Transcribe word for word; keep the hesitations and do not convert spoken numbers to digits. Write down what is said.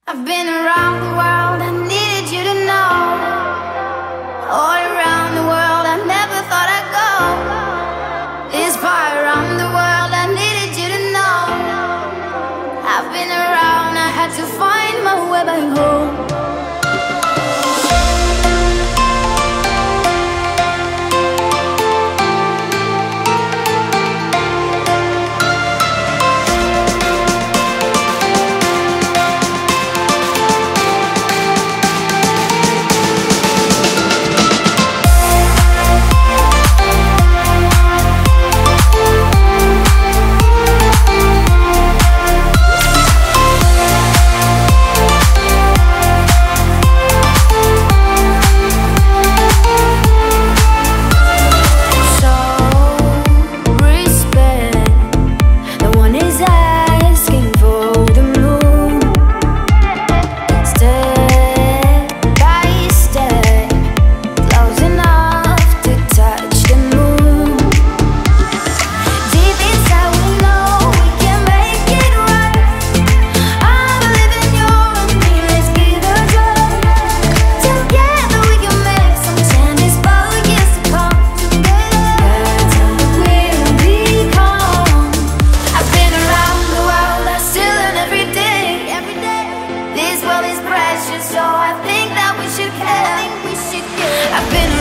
I've been around the world, I needed you to know. All around the world, I never thought I'd go. This far around the world, I needed you to know. I've been around, I had to find my way back home. So I think that we should care. I've been